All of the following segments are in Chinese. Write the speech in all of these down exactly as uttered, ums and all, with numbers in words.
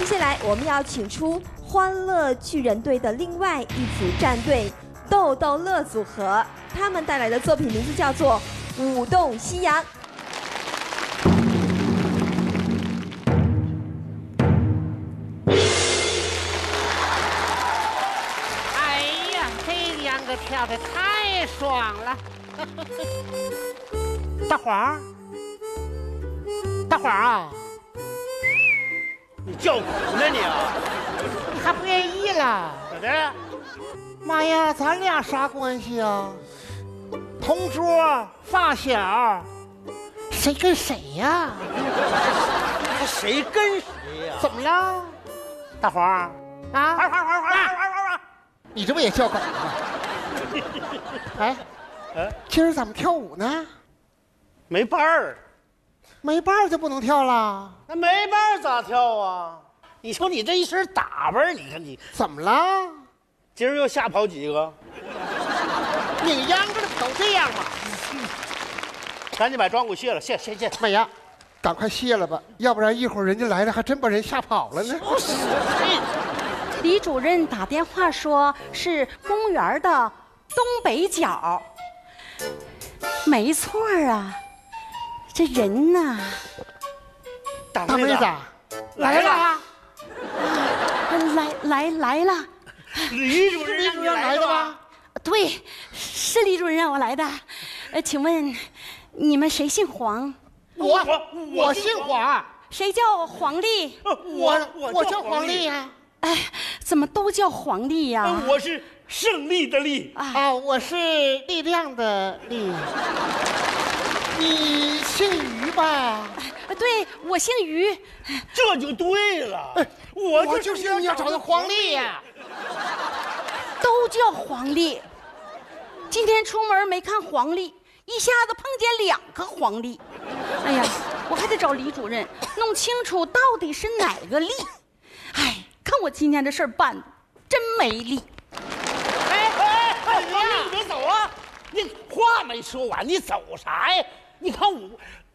接下来我们要请出欢乐巨人队的另外一组战队豆豆乐组合，他们带来的作品名字叫做《舞动夕阳》。 哎呀，这两个跳的太爽了！大黄儿，大黄儿啊！ 你叫苦呢你啊？ 你还不愿意了？ 咋的？ 妈呀，咱俩啥关系啊？同桌、发小，谁跟谁呀？ 还谁跟谁呀？ 怎么了？大黄啊？ 玩玩玩玩玩玩玩！ 你这不也叫狗吗？哎， 哎， 今儿怎么跳舞呢？ 没伴儿。 没伴儿就不能跳了？ 那没伴儿咋跳啊？你瞅你这一身打扮，你看你怎么了？ 今儿又吓跑几个？ 拧秧歌的不都这样吗？ 赶紧把装给我卸了，卸卸卸！ 美呀，赶快卸了吧，要不然一会儿人家来了，还真把人吓跑了呢。 不是， 李主任打电话说是公园的东北角。没错啊。 这人呐， 大大妹子来了， 来来来了， 李主任让你来的吧？ 对，是李主任让我来的。呃，请问你们谁姓黄？ 我我姓黄。 谁叫黄丽？ 我我叫黄丽呀。 哎，怎么都叫黄丽呀？ 我是胜利的利啊，我是力量的力。 你姓于吧？ 对，我姓于， 这就对了。 我我就是要找的黄丽呀， 都叫黄丽。今天出门没看黄丽，一下子碰见两个黄丽。哎呀，我还得找李主任弄清楚到底是哪个丽。哎，看我今天这事儿办的真没力。 哎哎哎，黄丽，你别走啊！你话没说完，你走啥呀？ 你看我，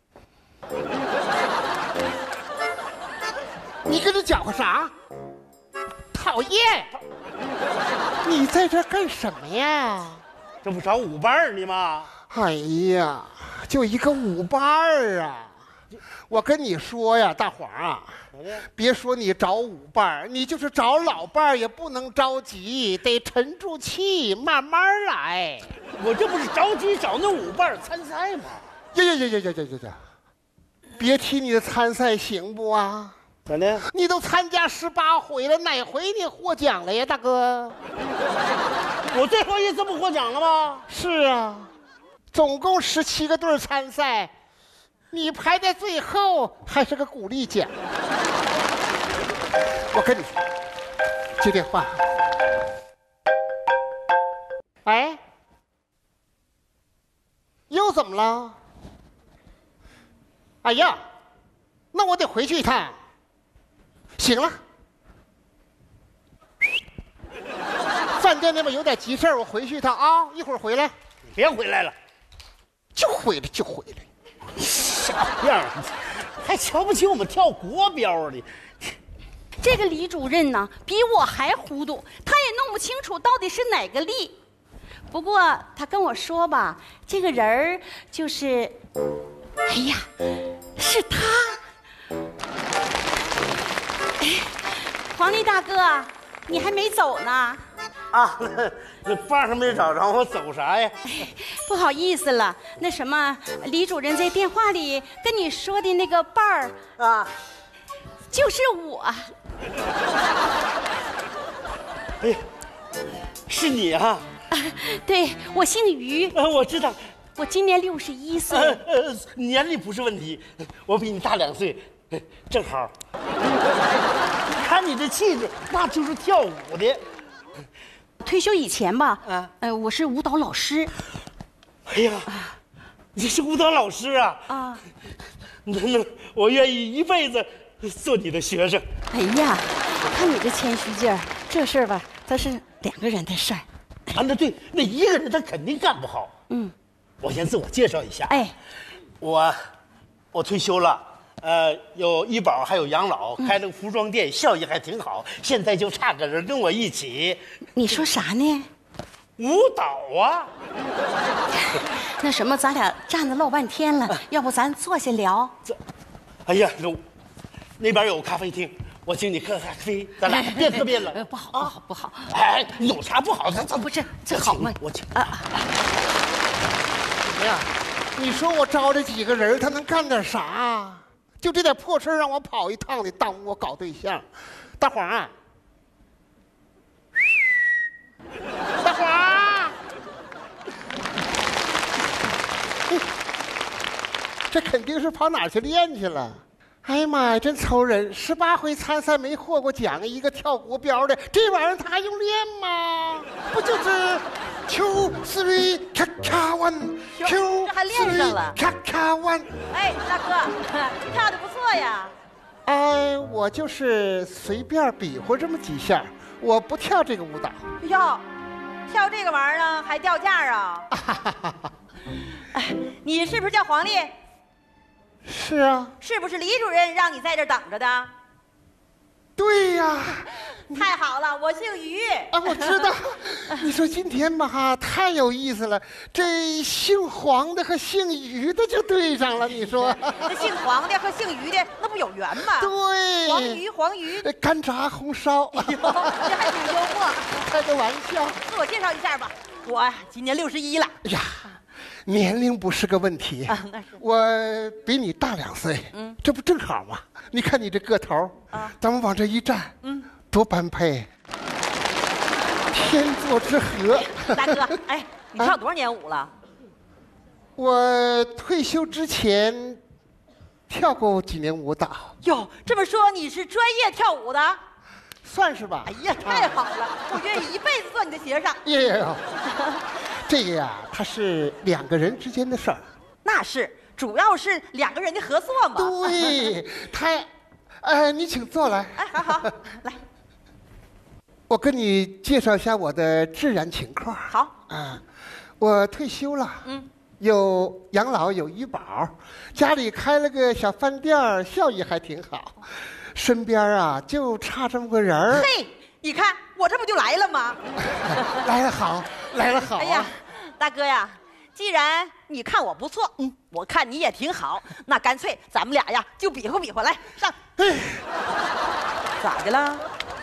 你跟他搅和啥？讨厌！你在这干什么呀？ 这不找舞伴呢吗？ 哎呀，就一个舞伴儿啊！我跟你说呀，大黄啊，别说你找舞伴，你就是找老伴也不能着急，得沉住气，慢慢来。 我这不是着急找那舞伴参赛吗？ 呀呀呀呀呀呀呀呀！别提你的参赛行不啊？ 咋的？ 你都参加十八回了，哪回你获奖了呀，大哥？ 我这回也这么获奖了吗？ 是啊，总共十七个队参赛，你排在最后还是个鼓励奖。我跟你说，接电话。哎，又怎么了？ 哎呀，那我得回去一趟。行了，饭店那边有点急事儿，我回去一趟啊，一会儿回来。 你别回来了， 就回来就回来。 小样儿，还瞧不起我们跳国标的。 这个李主任呢，比我还糊涂，他也弄不清楚到底是哪个力。不过他跟我说吧，这个人儿就是。 哎呀，是他！哎，黄丽大哥，你还没走呢？ 啊，那那伴还没找着，我走啥呀？ 哎，不好意思了，那什么，李主任在电话里跟你说的那个伴儿啊， 就是我。 哎呀，是你啊？ 啊对，我姓于。 啊，我知道。 我今年六十一岁， 呃呃，年龄不是问题，我比你大两岁，正好。看你这气质，那就是跳舞的。 退休以前吧， 啊， 呃，我是舞蹈老师。 哎呀，你是舞蹈老师啊？ 啊， 那那我愿意一辈子做你的学生。 哎呀，我看你这谦虚劲儿，这事儿吧，它是两个人的事儿。 啊，那对，那一个人他肯定干不好。 嗯。 我先自我介绍一下， 哎， 我我退休了， 呃，有医保，还有养老，开了个服装店，效益还挺好。现在就差个人跟我一起你说啥呢？ 舞蹈啊。 那什么，咱俩站着唠半天了，要不咱坐下聊？ 这，哎呀，有那边有咖啡厅，我请你喝咖啡，咱俩别喝别冷。 呃，不好，不好，不好。 哎，有啥不好？咱咱不是这好吗？ 我请。 啊， 哎呀，你说我招这几个人，他能干点啥？就这点破事让我跑一趟的，耽误我搞对象。大黄啊，大黄，这肯定是跑哪儿去练去了。哎呀妈呀，真愁人！十八回参赛没获过奖，一个跳国标的，这玩意儿他还用练吗？不就是 two three 咔咔 one two 这还练上了咔咔 one？ 哎，大哥，跳的不错呀。 哎，我就是随便比划这么几下，我不跳这个舞蹈。 哟，跳这个玩意儿呢还掉价啊？哎，你是不是叫黄丽？ 是啊， 是不是李主任让你在这儿等着的？ 对呀。 太好了，我姓于。 啊，我知道。你说今天吧，哈，太有意思了。这姓黄的和姓于的就对上了，你说？ 这姓黄的和姓于的那不有缘吗？ 对。 黄鱼，黄鱼。 干炸红烧。 哎呦，这还挺幽默。 开个玩笑。 自我介绍一下吧，我今年六十一了。 哎呀，年龄不是个问题。 啊，那是。 我比你大两岁。嗯，这不正好吗？你看你这个头，啊，咱们往这一站，嗯。多般配，天作之合。 大哥，哎，你跳多少年舞了？啊、 我退休之前跳过几年舞蹈。 哟，这么说你是专业跳舞的？ 算是吧。 哎呀，太好了，我愿意一辈子做你的学生。 耶，这个呀，它是两个人之间的事儿。 那是，主要是两个人的合作嘛。 对，太，呃，你请坐来。 哎，好好，来。 我跟你介绍一下我的自然情况。 好。 啊，我退休了。嗯。有养老，有医保，家里开了个小饭店，效益还挺好。身边啊，就差这么个人儿。 嘿，你看我这不就来了吗？ 来了好，来了好、啊。 哎呀，大哥呀，既然你看我不错，嗯，我看你也挺好，那干脆咱们俩呀就比划比划，来上。 哎， 咋的了？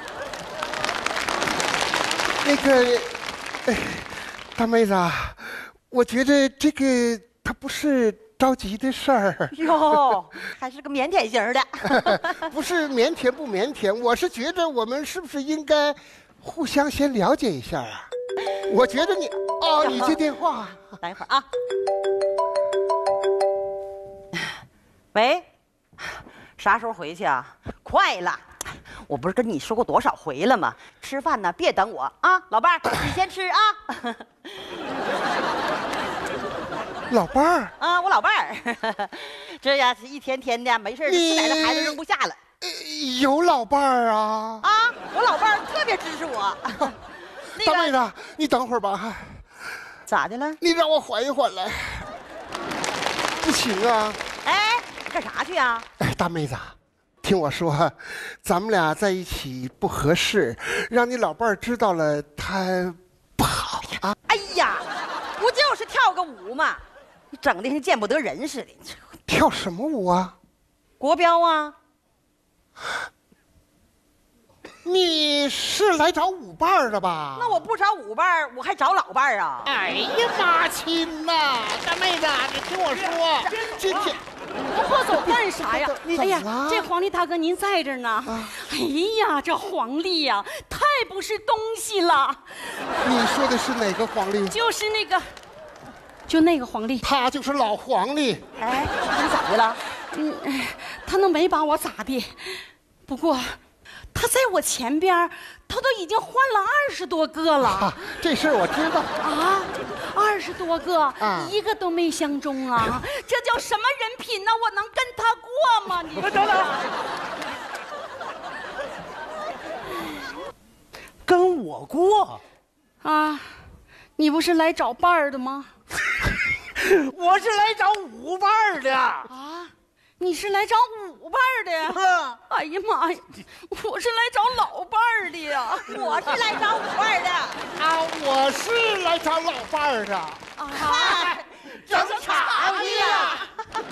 那个，哎，大妹子，我觉得这个它不是着急的事儿。 哟，还是个腼腆型的。 不是腼腆不腼腆，我是觉得我们是不是应该互相先了解一下啊？我觉得你，哦，你接电话。 等一会儿啊。喂，啥时候回去啊？快了。我不是跟你说过多少回了吗？吃饭呢，别等我啊，老伴儿，你先吃啊。 老伴儿啊，我老伴儿，这呀是一天天的没事吃奶的孩子扔不下了。 有老伴儿啊？ 啊，我老伴儿特别支持我。 那个、大妹子，你等会儿吧。 咋的了？ 你让我缓一缓来。不行啊。 哎，干啥去啊？ 哎，大妹子。听我说，咱们俩在一起不合适，让你老伴儿知道了，他不好啊！ 哎呀，不就是跳个舞嘛，你整的像见不得人似的。 跳什么舞啊？ 国标啊！ 你是来找舞伴儿的吧？ 那我不找舞伴儿，我还找老伴儿啊！ 哎呀妈亲呐，大妹子，你听我说，今天。 不快走干啥呀？哎呀，这黄历大哥您在这儿呢。啊、哎呀，这黄历呀，太不是东西了。 你说的是哪个黄历？ 就是那个，就那个黄历。 他就是老黄历。 哎，他咋的了？ 嗯，他那没把我咋的，不过。他在我前边，他都已经换了二十多个了。啊、 这事儿我知道啊，二十多个， 啊、 一个都没相中啊！这叫什么人品呢？我能跟他过吗？你等等，跟我过啊？你不是来找伴儿的吗？ 我是来找舞伴儿的啊！你是来找伴儿的。哎呀妈呀，我是来找老伴儿的呀。 我是来找舞伴的。 啊，我是来找老伴儿的。 啊，整场的呀！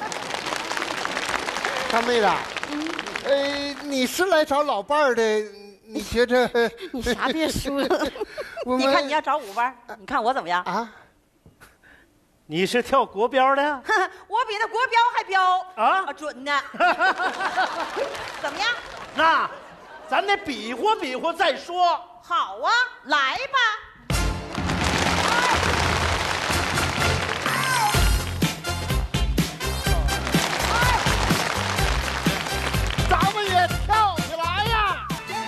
大妹子，呃，你是来找老伴儿的，你觉着？ 你啥别说了。 我你看你要找舞伴，你看我怎么样？ 啊？ 你是跳国标的？ 我比那国标还标啊准呢。怎么样？ 那咱得比划比划再说。 好啊，来吧。 咱们也跳起来呀！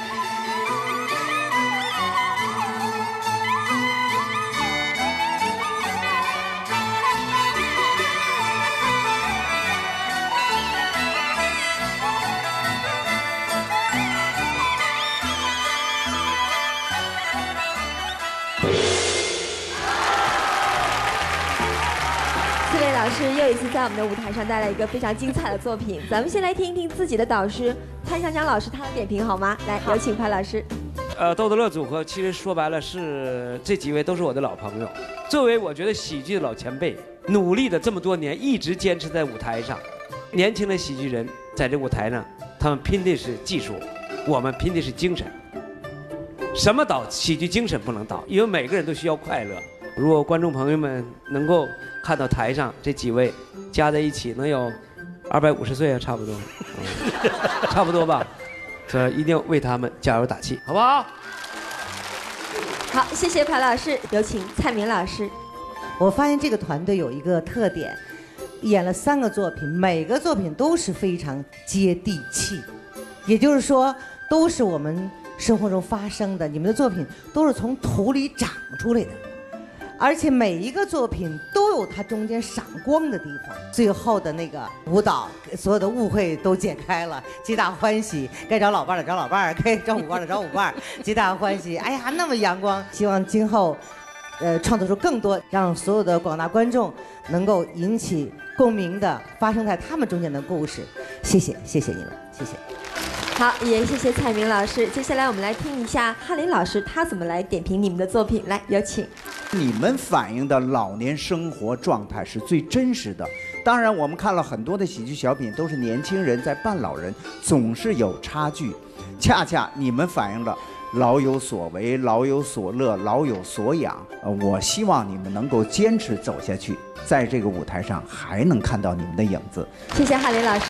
四位老师又一次在我们的舞台上带来一个非常精彩的作品，咱们先来听一听自己的导师潘长江老师他的点评好吗？来，有请潘老师。 呃，逗得乐组合其实说白了是这几位都是我的老朋友，作为我觉得喜剧的老前辈，努力的这么多年一直坚持在舞台上。年轻的喜剧人在这舞台上，他们拼的是技术，我们拼的是精神。什么倒喜剧精神不能倒，因为每个人都需要快乐。如果观众朋友们能够看到台上这几位加在一起能有二百五十岁啊，差不多，嗯、差不多吧。这一定为他们加油打气，好不好？ 好，谢谢潘老师，有请蔡明老师。 我发现这个团队有一个特点，演了三个作品，每个作品都是非常接地气，也就是说，都是我们生活中发生的。你们的作品都是从土里长出来的。而且每一个作品都有它中间闪光的地方，最后的那个舞蹈，所有的误会都解开了，皆大欢喜。该找老伴的找老伴，该找舞伴的找舞伴，皆大欢喜。哎呀，那么阳光！希望今后，呃，创作出更多让所有的广大观众能够引起共鸣的发生在他们中间的故事。谢谢，谢谢你们，谢谢。 好，也谢谢蔡明老师。接下来我们来听一下哈林老师他怎么来点评你们的作品。来，有请。 你们反映的老年生活状态是最真实的。当然，我们看了很多的喜剧小品，都是年轻人在扮老人，总是有差距。恰恰你们反映了老有所为、老有所乐、老有所养。呃，我希望你们能够坚持走下去，在这个舞台上还能看到你们的影子。 谢谢哈林老师。